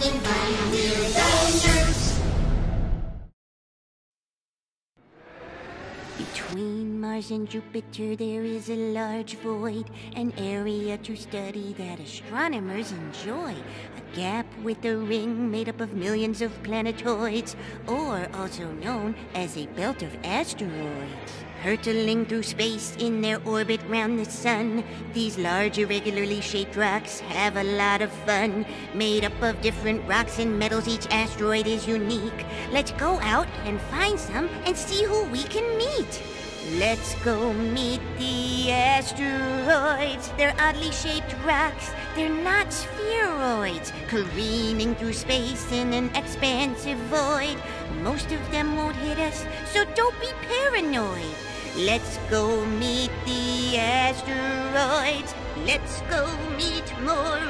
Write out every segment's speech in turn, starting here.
having fun, we're the Nirks. Between Mars and Jupiter there is a large void, an area to study that astronomers enjoy. A gap with a ring made up of millions of planetoids, or also known as a belt of asteroids. Hurtling through space in their orbit round the sun, these large irregularly shaped rocks have a lot of fun. Made up of different rocks and metals, each asteroid is unique. Let's go out and find some and see who we can meet. Let's go meet the asteroids. They're oddly shaped rocks. They're not spheroids, careening through space in an expansive void. Most of them won't hit us, so don't be paranoid. Let's go meet the asteroids. Let's go meet more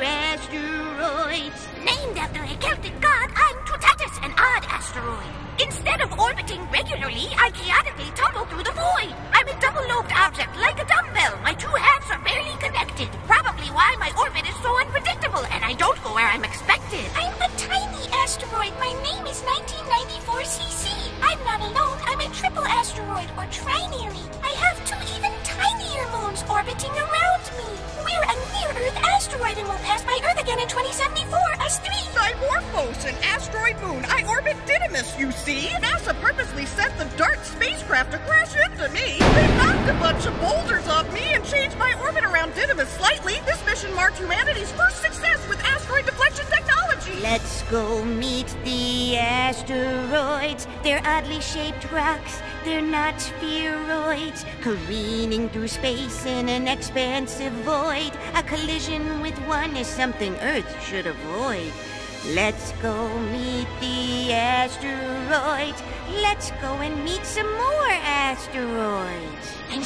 asteroids. Named after a Celtic god, I'm Oddities, an odd asteroid. Instead of orbiting regularly, I chaotically tumble through the void. I'm a double-lobed object, like a dumbbell. My two halves are barely connected. Probably why my orbit is so unpredictable, and I don't go where I'm expected. I'm a tiny asteroid. My name is 1994 CC. I'm not alone. I'm a triple asteroid, or trinary. I have two even tinier moons orbiting around me. We're a near-Earth asteroid and will pass by Earth again in 2074, us three. Dimorphos, an asteroid moon. I orbit Didymus, you see. NASA purposely sent the DART spacecraft to crash into me. They knocked a bunch of boulders off me and changed my orbit around Didymus slightly. This mission marked humanity's first success with asteroid deflection technology. Let's go meet the asteroids. They're oddly shaped rocks. They're not spheroids, careening through space in an expansive void. A collision with one is something Earth should avoid. Let's go meet the asteroids. Let's go and meet some more asteroids. I'm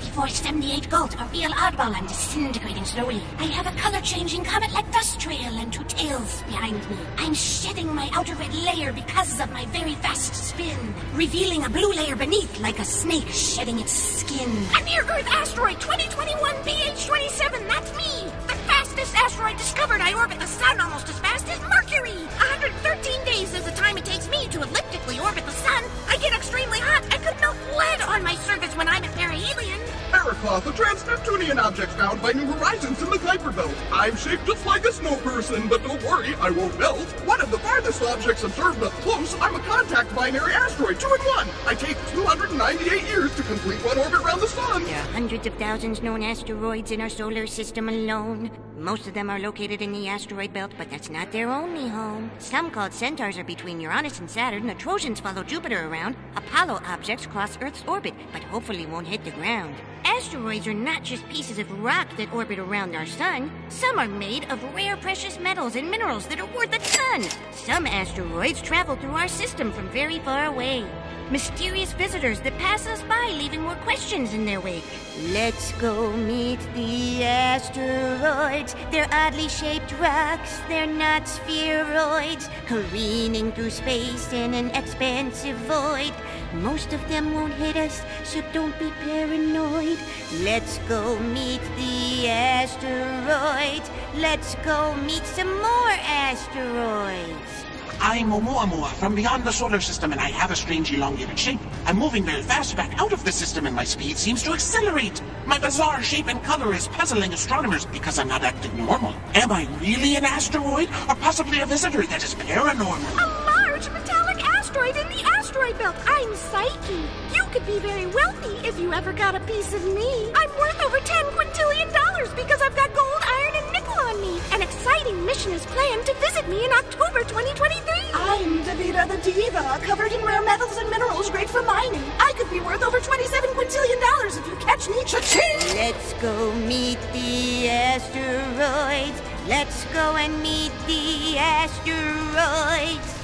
6478 gold, a real oddball. I'm disintegrating slowly. I have a color-changing comet-like dust trail and two tails behind me. I'm shedding my outer red layer because of my very fast spin, revealing a blue layer beneath like a snake shedding its skin. A near-Earth asteroid 2021 PH27, that's me! The fastest asteroid discovered. I orbit the sun almost as fast as Mercury. 113 days is the time it takes me to elliptically orbit the sun. I get extremely hot. I could melt lead on my surface when I'm at perihelion. Aracloth, a trans-Neptunian object found by New Horizons in the Kuiper Belt. I'm shaped just like a snow person, but don't worry, I won't melt. One of the farthest objects observed up close, I'm a contact binary asteroid, 2-in-1. I take 298 years to complete one orbit around the sun. There are hundreds of thousands known asteroids in our solar system alone. Most of them are located in the asteroid belt, but that's not their only home. Some called centaurs are between Uranus and Saturn. The Trojans follow Jupiter around. Apollo objects cross Earth's orbit, but hopefully won't hit the ground. Asteroids are not just pieces of rock that orbit around our sun. Some are made of rare precious metals and minerals that are worth a ton. Some asteroids travel through our system from very far away. Mysterious visitors that pass us by, leaving more questions in their wake. Let's go meet the asteroids. They're oddly shaped rocks. They're not spheroids, careening through space in an expansive void. Most of them won't hit us, so don't be paranoid. Let's go meet the asteroids. Let's go meet some more asteroids. I'm Oumuamua from beyond the solar system, and I have a strange elongated shape. I'm moving very fast back out of the system, and my speed seems to accelerate. My bizarre shape and color is puzzling astronomers because I'm not acting normal. Am I really an asteroid, or possibly a visitor that is paranormal? A large metallic asteroid in the asteroid belt. I'm Psyche. You could be very wealthy if you ever got a piece of me. I'm worth over $10 quintillion because I've got gold, iron, and nickel on me. An exciting mission is planned to visit me in October 2023. I'm Davida the Diva, covered in rare metals and minerals great for mining. I could be worth over $27 quintillion if you catch me. Cha-ching! Let's go meet the asteroids. Let's go and meet the asteroids.